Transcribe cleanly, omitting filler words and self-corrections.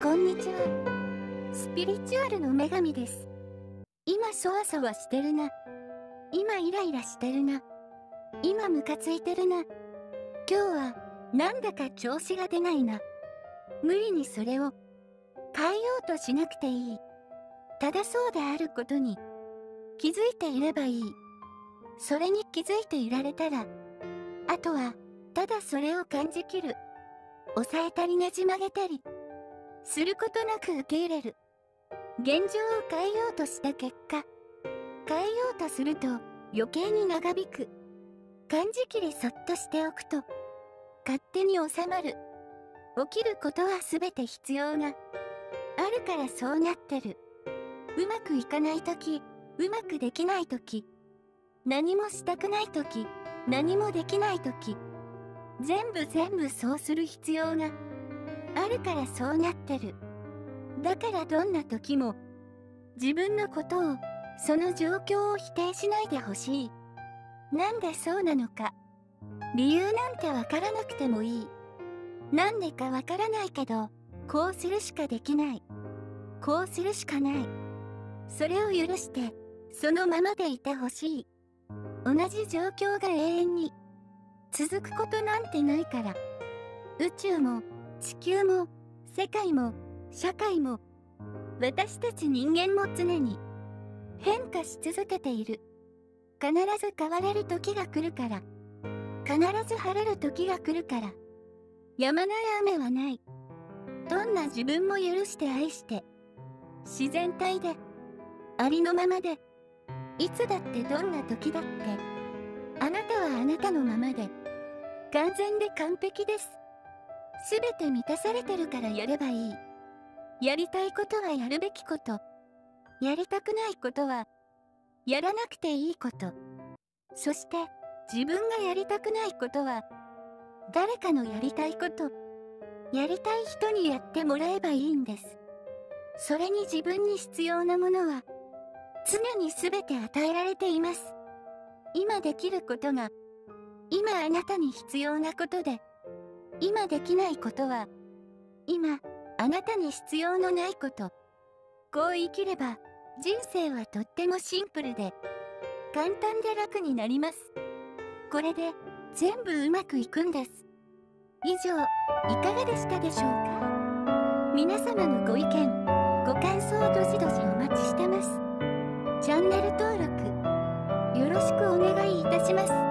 こんにちは。スピリチュアルの女神です。今そわそわしてるな。今イライラしてるな。今ムカついてるな。今日はなんだか調子が出ないな。無理にそれを変えようとしなくていい。ただそうであることに気づいていればいい。それに気づいていられたら、あとはただそれを感じきる。抑えたりねじ曲げたりすることなく受け入れる。現状を変えようとした結果、変えようとすると余計に長引く。感じきりそっとしておくと勝手に収まる。起きることは全て必要があるからそうなってる。うまくいかないとき、うまくできないとき、何もしたくないとき、何もできないとき、全部そうする必要があるからそうなってる。だからどんな時も自分のことを、その状況を否定しないでほしい。なんでそうなのか、理由なんてわからなくてもいい。なんでかわからないけど、こうするしかできない。こうするしかない。それを許して、そのままでいてほしい。同じ状況が永遠に続くことなんてないから。宇宙も地球も世界も社会も私たち人間も常に変化し続けている。必ず変われる時が来るから。必ず晴れる時が来るから。止まない雨はない。どんな自分も許して愛して自然体でありのままで、いつだってどんな時だってあなたはあなたのままで完全で完璧です。すべて満たされてるからやればいい。やりたいことはやるべきこと。やりたくないことはやらなくていいこと。そして自分がやりたくないことは誰かのやりたいこと、やりたい人にやってもらえばいいんです。それに自分に必要なものは常にすべて与えられています。今できることが今あなたに必要なことで、今できないことは今あなたに必要のないこと。こう生きれば人生はとってもシンプルで簡単で楽になります。これで全部うまくいくんです。以上、いかがでしたでしょうか。皆様のご意見ご感想をどしどしお待ちしてます。チャンネル登録よろしくお願いいたします。